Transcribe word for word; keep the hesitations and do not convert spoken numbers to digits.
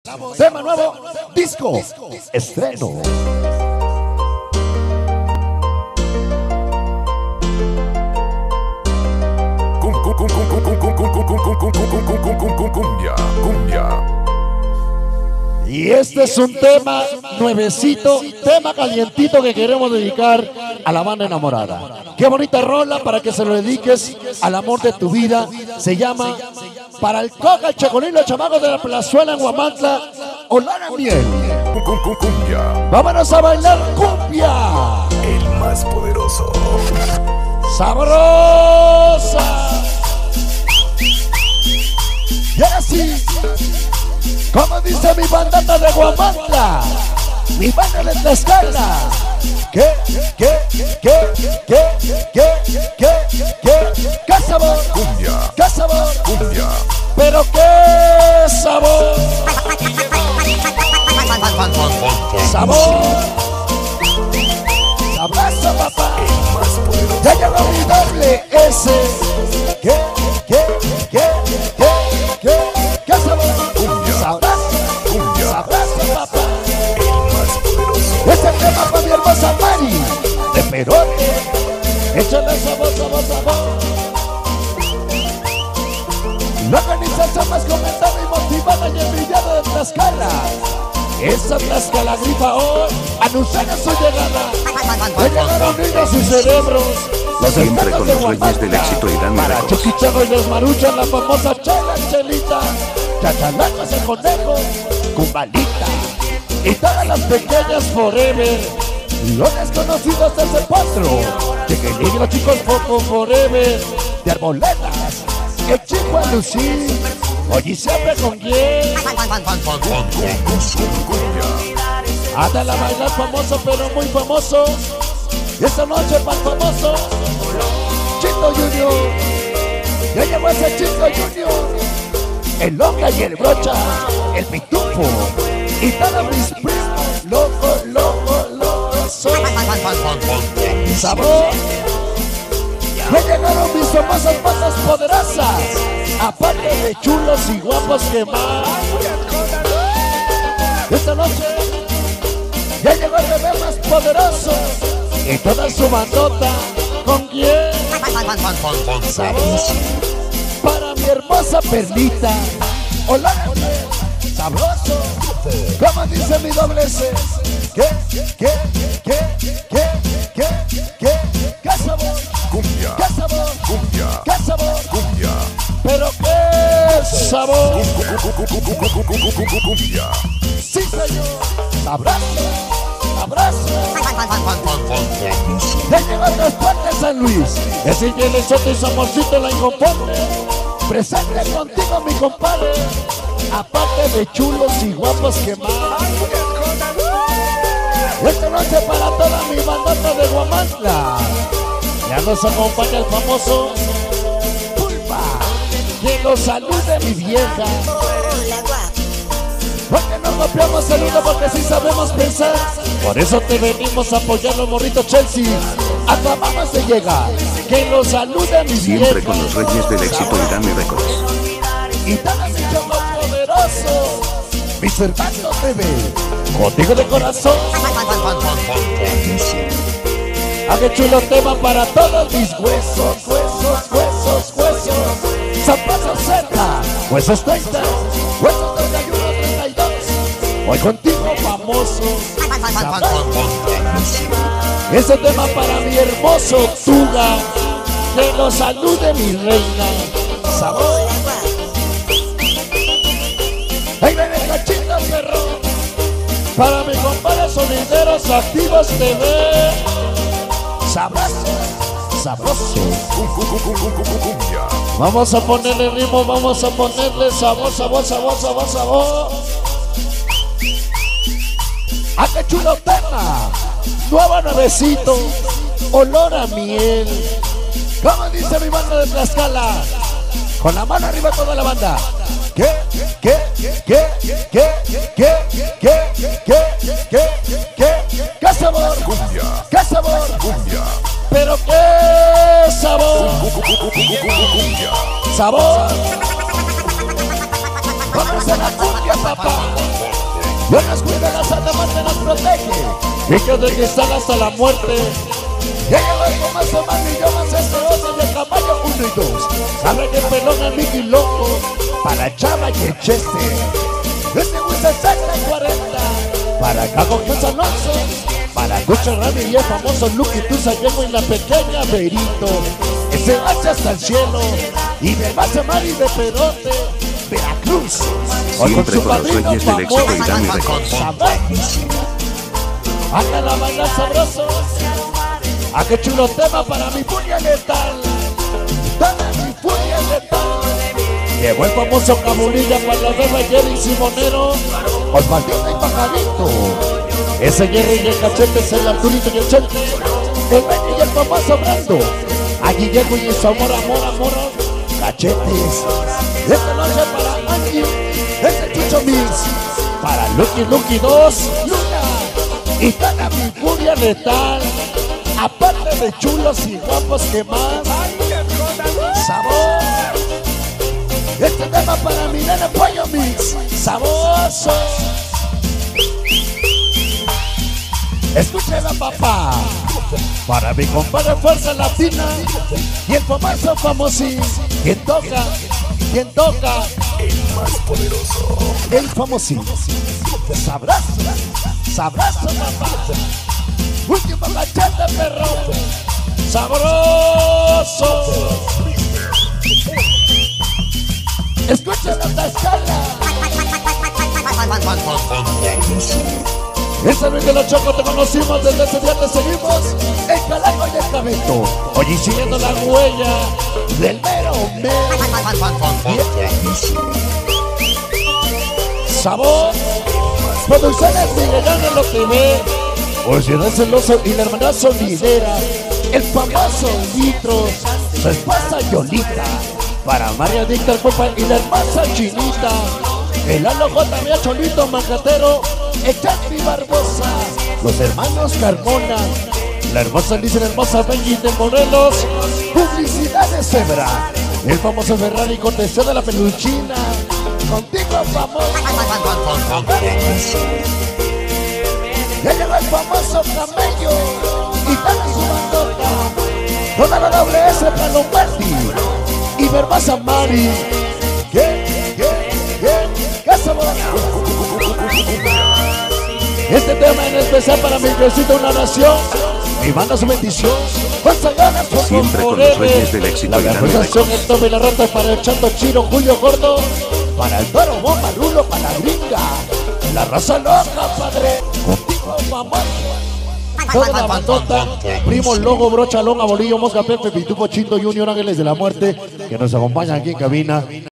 Tema nuevo, disco, estreno. Cumbia, cumbia. Y este es un tema nuevecito, tema calientito que queremos dedicar a la banda enamorada. Qué bonita rola para que se lo dediques al amor de tu vida. Se llama Para el Coca, el Chacolín, los chamacos de la plazuela en Huamantla, Olor a Miel. Cumbia. Vámonos a bailar cumbia. El más poderoso. Sabrosa. Y ahora sí, como dice mi bandata de Huamantla, mi banda de Tlaxcala. ¿Qué, qué, qué, qué, qué, qué, qué, qué, qué sabor? Cumbia. ¿Qué sabor? Cumbia. Pero qué sabor. Sabor. Abrazo, papá. El más poderoso. Ya llegó mi doble S. ¿Qué, qué, qué, qué, qué, qué sabor? Cumbia. Abrazo. Cumbia. Abrazo, papá. El más poderoso. Este tema para mi hermosa Mari de Perón. Échale sabor, sabor, sabor. La organización más comentada y motivada y envidiada de Tlaxcala. Esa Tlaxcala grifa hoy, anunciando su llegada. Ya llegaron niños y cerebros. Los Siempre expertos con de los reyes Huamantla. del éxito irán Para lejos. Chuquichano y los maruchas, la famosa Chela Chelita. Chachalacos el conejo, Cumbalita. Y todas las pequeñas forever. Los desconocidos de ese cuatro. Chiquilín y los chicos Foco forever. De Arboledas. El chico a lucir. Oye, siempre con quién. Cumbia. Anda la bailar famoso, pero muy famoso. Y esta noche más famoso, Chito Junior. Ya llegó ese Chito Junior. El Loca y el Brocha, el Pitufo. Y todos mis primos, loco, loco, loco, soy. Sabor. Ya llegaron mis famosas masas poderosas. Aparte de chulos y guapos que más. Esta noche ya llegó el bebé más poderoso. Y toda su bandota. ¿Con quién? Sabor. Para mi hermosa perlita. Hola, sabroso. Como dice mi doble S. ¿Qué? ¿Qué? ¿Qué? ¿Qué? ¿Qué? ¿Qué? ¿Qué sabor? Cumbia. ¿Qué sabor? Cumbia. ¿Qué sabor? Cumbia. Pero qué sabor. Cumbia. Sí, señor. Abrazo. Abrazo. Ya llegó el transporte San Luis. Es el Soto y su amorcito la inconforme. Presente contigo, mi compadre. Aparte de chulos y guapos que más. Esta noche para toda mi bandota de Huamantla. Ya nos acompaña el famoso Pulpa. Que nos salude mi vieja. Porque no copiamos el uno, porque sí sabemos pensar. Por eso te venimos a apoyar los morritos Chelsea. Acabamos de llegar. Que nos salude mi vieja. Siempre con los reyes del éxito irán lejos. Y tan mi chavo poderoso. Mis hermanos bebé. Contigo de corazón. Ah, qué chulo tema para todos mis huesos, huesos, huesos, huesos. Zapatos Z, huesos treinta, huesos treinta y uno, treinta y dos. Hoy contigo famoso. Ese tema para mi hermoso Tuga. Que lo salude mi reina. Sabor. Ahí viene el cachito perro. Para mis compadres sonideros activos T V. Sabroso, sabroso. Cumbia. Vamos a ponerle ritmo, vamos a ponerle sabor, sabor, sabor, sabor, sabor. ¡Ah, qué chulo tema! Nuevo nuevecito, olor a miel. Como dice mi banda de Tlaxcala. Con la mano arriba toda la banda. ¿Qué? ¿Qué? ¿Qué? ¿Qué? ¿Qué? ¿Qué? ¿Qué? ¿Qué? ¿Qué? ¿Qué sabor? Cumbia. ¿Qué sabor? Cumbia. Pero qué sabor. Cumbia. Sabor. Vamos a la cumbia, papá. Yo las cuido, las Santa Muerte las protege. Y que de que están hasta la muerte. Ya llegó el Tomaso Mami, yo más este otro de caballo uno y dos. Sabe que pelón el Mickey Loco, para Chava y el Chester. Este Wii sesenta cuarenta, para Cago Jesús Alonso, para Ducha Rami y el famoso Lucky Tusa Llego y la pequeña Berito. Ese bache hasta el cielo, y de base Mari de Perote, Veracruz. Siempre con los reyes del éxito y Dame Records. Anda la bailar sabroso. A qué chulo tema para mi furia letal. Para mi furia letal. Llegó el famoso Cabulilla para la beba Jerry Simonero. Osvaldito y Pajarito. Ese Jerry y el Cachete es el Arturito y el Chente. El Benny y el famoso Brando. A Guillermo y su amor, amor, amor. Cachetes. Esta noche para Angie. Ese Chucho Mix. Para Lucky Lucky dos. Luna. Y para mi furia letal. Aparte de chulos y guapos, que más sabor. Este tema para mi nene Pollo Mix, sabroso. Escúchela, papá. Para mi compadre Fuerza Latina y el famoso famosín. ¿Quién toca? ¿Quién toca? El más poderoso. El famosín. Sabroso, sabroso, papá. Último cachete, perro. Sabroso. Escucha la tascala. Ese Luis de los Chocos te conocimos, desde ese día te seguimos. El Calango y el Cabeto. Hoy siguiendo la huella del mero mero. Sabor. Producciones Miguelano lo T V. Oceano Celoso y la hermana Sonidera. El famoso Litros. Su esposa Yolita. Para María Dicta Copa y la hermana Chinita. El Alo J. Mía Cholito Macatero. El Chanti Barbosa. Los hermanos Carmona. La hermosa Liz y la hermosa Benji de Morelos. Publicidades Zebra. El famoso Ferrari cortesía de la peluchina. Contigo famoso. Ya llegó el famoso Camello y dale su bandota. Toda la doble S para Lombardi y Verbasa Mari. ¿Qué? ¿Qué? ¿Qué? ¿Qué sabor? Este tema en especial para mi Diosito, una nación. Y manda su bendición. Con ganas por Siempre con los reyes del éxito la y Dame organización, Records. el Toby y la Rata para el Chato Chiro, Julio Gordo. Para el Toro Bomba, Rulo, para la gringa. La raza loca, padre. Contigo, mamá. Toda la bandota. Primo, Logo, Brocha, Longa, Bolillo, Mosca, Pepe, Pitufo, Chinto, Junior, Ángeles de la Muerte, que nos acompañan aquí en cabina.